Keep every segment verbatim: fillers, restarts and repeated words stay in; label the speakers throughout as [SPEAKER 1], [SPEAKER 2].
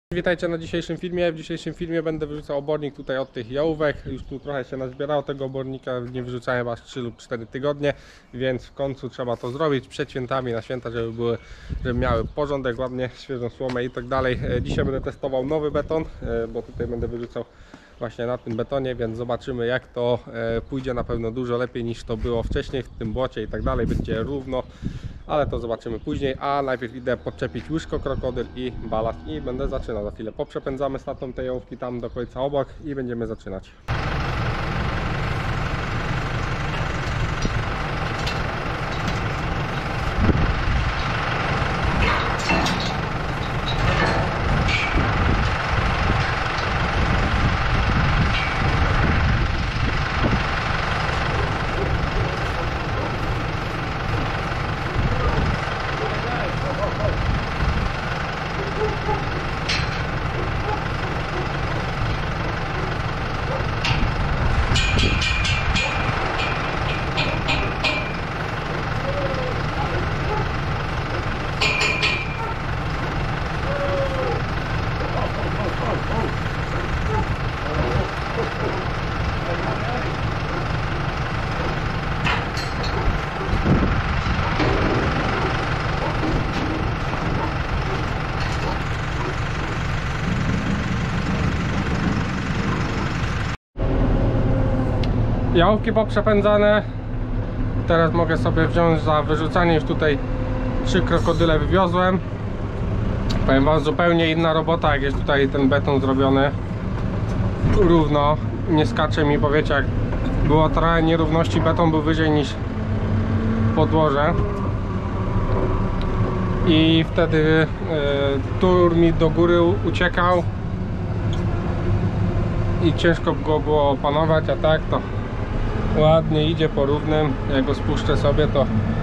[SPEAKER 1] Witajcie na dzisiejszym filmie. W dzisiejszym filmie będę wyrzucał obornik tutaj od tych jałówek. Już tu trochę się nazbierało tego obornika, nie wyrzucałem aż trzy lub cztery tygodnie, więc w końcu trzeba to zrobić przed świętami, na święta, żeby były, żeby miały porządek, ładnie, świeżą słomę i tak dalej. Dzisiaj będę testował nowy beton, bo tutaj będę wyrzucał właśnie na tym betonie, więc zobaczymy, jak to pójdzie. Na pewno dużo lepiej niż to było wcześniej w tym błocie i tak dalej, będzie równo, ale to zobaczymy później. A najpierw idę podczepić łyżko, krokodyl i balast i będę zaczynał za chwilę. Poprzepędzamy statą te jałówki tam do końca obok i będziemy zaczynać. Jałówki poprzepędzane. Teraz mogę sobie wziąć za wyrzucanie. Już tutaj trzy krokodyle wywiozłem. Powiem wam, zupełnie inna robota, jak jest tutaj ten beton zrobiony równo. Nie skacze mi, bo wiecie, jak było trochę nierówności, beton był wyżej niż podłoże i wtedy y, tur mi do góry uciekał i ciężko go było opanować, a tak to ładnie idzie po równym. Jak go spuszczę sobie, to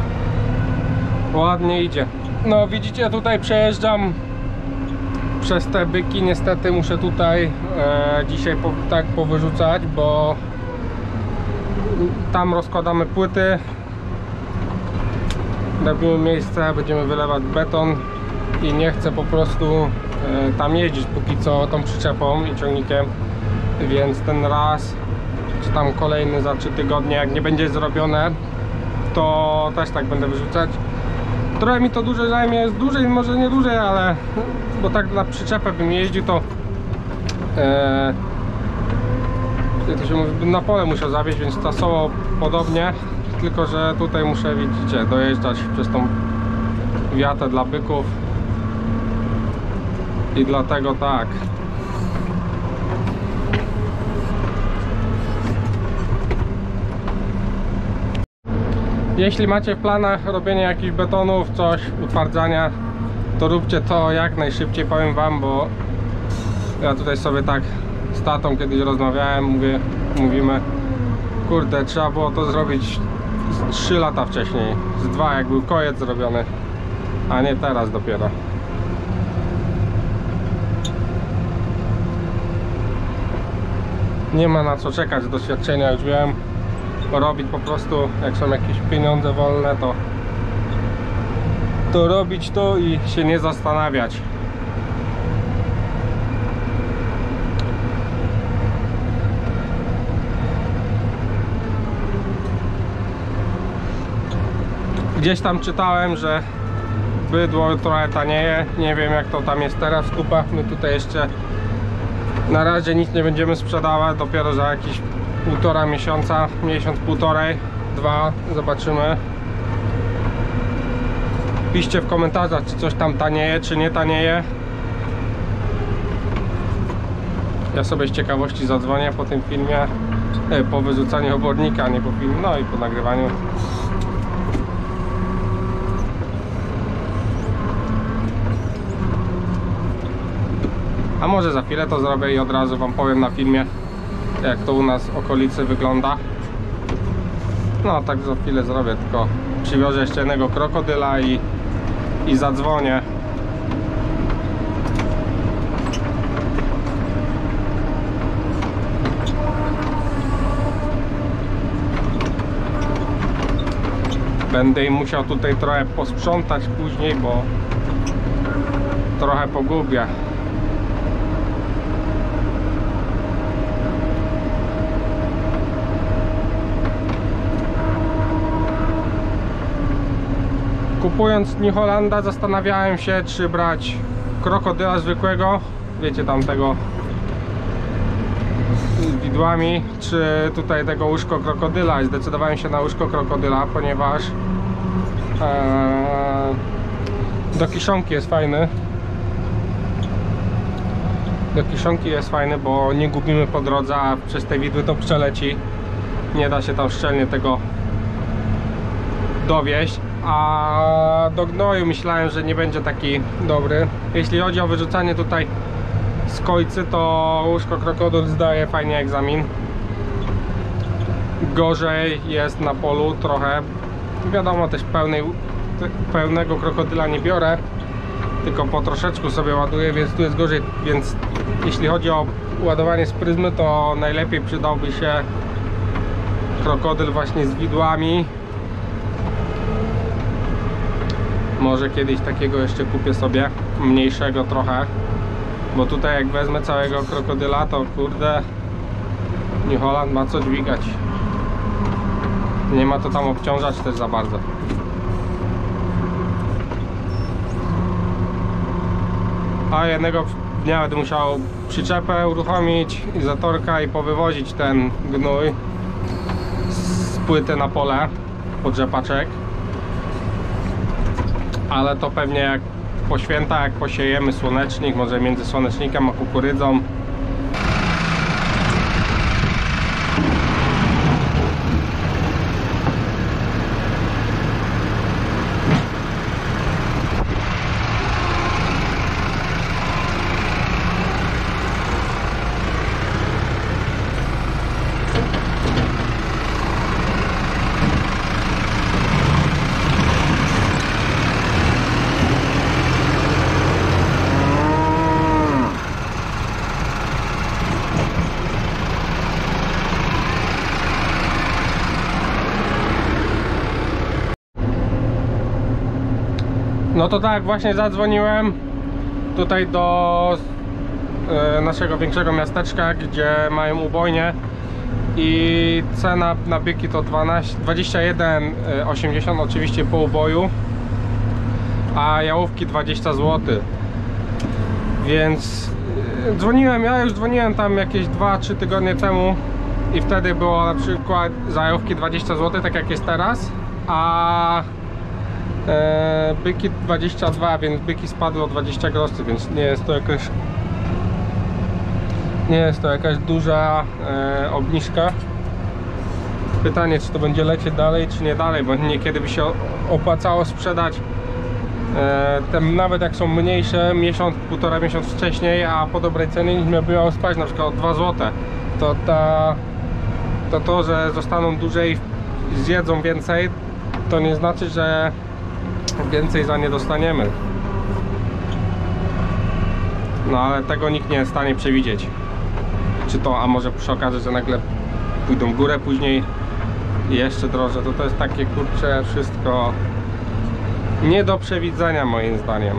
[SPEAKER 1] ładnie idzie. No widzicie, tutaj przejeżdżam przez te byki. Niestety muszę tutaj e, dzisiaj po, tak powyrzucać, bo tam rozkładamy płyty, robimy miejsce, będziemy wylewać beton i nie chcę po prostu e, tam jeździć póki co tą przyczepą i ciągnikiem, więc ten raz czy tam kolejny za trzy tygodnie, jak nie będzie zrobione, to też tak będę wyrzucać. Trochę mi to dłużej zajmie, dłużej, może nie dłużej, ale bo tak na przyczepę bym jeździł, to e, to się mówi, na pole musiał zawieźć, więc czasowo podobnie, tylko że tutaj muszę, widzicie, dojeżdżać przez tą wiatę dla byków i dlatego tak. Jeśli macie w planach robienie jakichś betonów, coś, utwardzania, to róbcie to jak najszybciej, powiem wam, bo ja tutaj sobie tak z tatą kiedyś rozmawiałem, mówię, mówimy, kurde, trzeba było to zrobić z trzy lata wcześniej, z dwa, jak był koniec zrobiony, a nie teraz dopiero. Nie ma na co czekać, z doświadczenia już wiem. Robić po prostu, jak są jakieś pieniądze wolne, to to robić to i się nie zastanawiać. Gdzieś tam czytałem, że bydło trochę tanieje. Nie wiem, jak to tam jest teraz w kupach. My tutaj jeszcze na razie nic nie będziemy sprzedawać, dopiero za jakiś półtora miesiąca, miesiąc, półtorej, dwa, zobaczymy. Piszcie w komentarzach, czy coś tam tanieje, czy nie tanieje. Ja sobie z ciekawości zadzwonię po tym filmie, e, po wyrzucaniu obornika, nie po filmie, no i po nagrywaniu. A może za chwilę to zrobię i od razu wam powiem na filmie, jak to u nas w okolicy wygląda. No tak za chwilę zrobię, tylko przywiozę jeszcze jednego krokodyla i, i zadzwonię. Będę im musiał tutaj trochę posprzątać później, bo trochę pogubię. Kupując New Hollanda zastanawiałem się, czy brać krokodyla zwykłego, wiecie, tamtego z widłami, czy tutaj tego łóżko krokodyla. I zdecydowałem się na łóżko krokodyla, ponieważ ee, do kiszonki jest fajny. Do kiszonki jest fajny, bo nie gubimy po drodze, a przez te widły to przeleci. Nie da się tam szczelnie tego dowieść. A do gnoju myślałem, że nie będzie taki dobry. Jeśli chodzi o wyrzucanie tutaj z kojcy, to łóżko krokodyl zdaje fajnie egzamin. Gorzej jest na polu trochę. Wiadomo, też pełnej, pełnego krokodyla nie biorę, tylko po troszeczku sobie ładuję, więc tu jest gorzej. Więc jeśli chodzi o ładowanie z pryzmy, to najlepiej przydałby się krokodyl właśnie z widłami. Może kiedyś takiego jeszcze kupię sobie, mniejszego trochę, bo tutaj jak wezmę całego krokodyla, to kurde, New Holland ma co dźwigać. Nie ma to tam obciążać też za bardzo. A jednego dnia będę musiał przyczepę uruchomić, izatorka i powywozić ten gnój z płyty na pole pod rzepaczek. Ale to pewnie jak po święta, jak posiejemy słonecznik, może między słonecznikiem a kukurydzą. No to tak, właśnie zadzwoniłem tutaj do e, naszego większego miasteczka, gdzie mają ubojnię i cena na byki to dwadzieścia jeden osiemdziesiąt, oczywiście po uboju, a jałówki dwadzieścia złotych. Więc e, dzwoniłem, ja już dzwoniłem tam jakieś dwa trzy tygodnie temu i wtedy było na przykład za jałówki dwadzieścia złotych, tak jak jest teraz, a E, byki dwadzieścia dwa, więc byki spadły o dwadzieścia groszy, więc nie jest to jakaś nie jest to jakaś duża e, obniżka. Pytanie, czy to będzie lecieć dalej, czy nie dalej, bo niekiedy by się opłacało sprzedać e, te, nawet jak są mniejsze, miesiąc, półtora miesiąc wcześniej, a po dobrej cenie niż miało spać na przykład o dwa złote. To, ta, to to, że zostaną dłużej, zjedzą więcej, to nie znaczy, że więcej za nie dostaniemy. No ale tego nikt nie jest w stanie przewidzieć. Czy to, a może przy okazji, że nagle pójdą w górę później i jeszcze drożej, to to jest takie, kurcze, wszystko nie do przewidzenia moim zdaniem.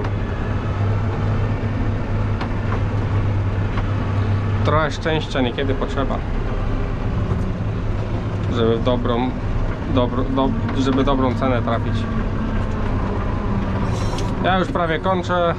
[SPEAKER 1] Trochę szczęścia niekiedy potrzeba, żeby w dobrą, dobro, do, żeby dobrą cenę trafić. Ja już prawie kończę.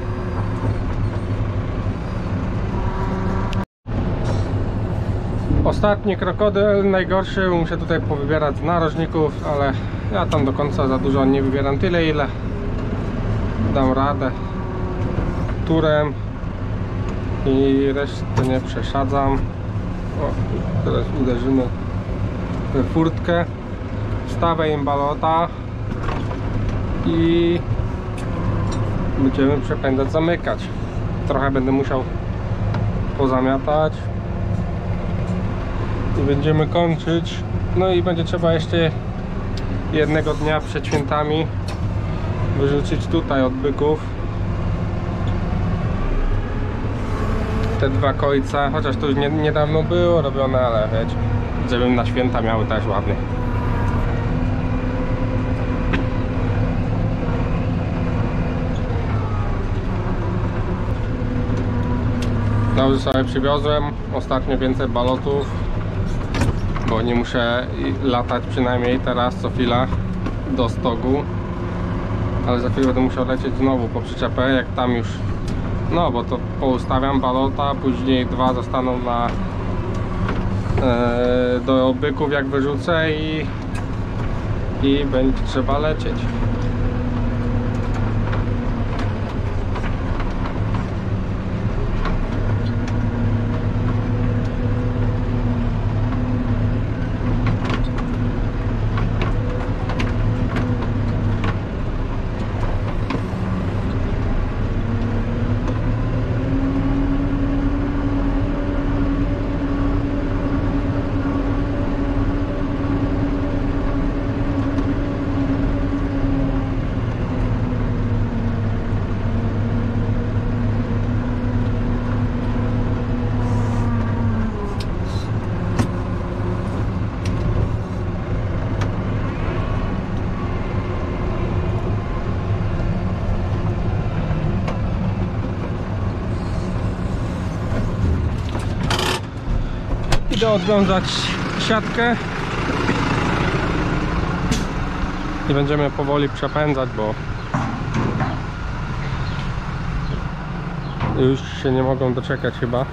[SPEAKER 1] Ostatni krokodyl, najgorszy, muszę tutaj powybierać z narożników, ale ja tam do końca za dużo nie wybieram, tyle ile dam radę turem i resztę nie przesadzam. O, teraz uderzymy w furtkę, wstawę im balota i będziemy przepędzać, zamykać. Trochę będę musiał pozamiatać i będziemy kończyć. No i będzie trzeba jeszcze jednego dnia przed świętami wyrzucić tutaj od byków te dwa kojce, chociaż to już nie, niedawno było robione, ale wiecie, żeby na święta miały też ładnie. Dobrze sobie przywiozłem ostatnio więcej balotów, bo nie muszę latać przynajmniej teraz co chwila do stogu. ale za chwilę będę musiał lecieć znowu po przyczepę, jak tam już, no bo to poustawiam balota, później dwa zostaną na e, do byków jak wyrzucę i i będzie trzeba lecieć. Idę odwiązać siatkę i będziemy powoli przepędzać, bo już się nie mogą doczekać chyba.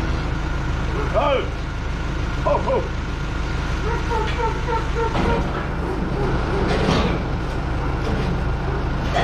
[SPEAKER 2] Ho, ho!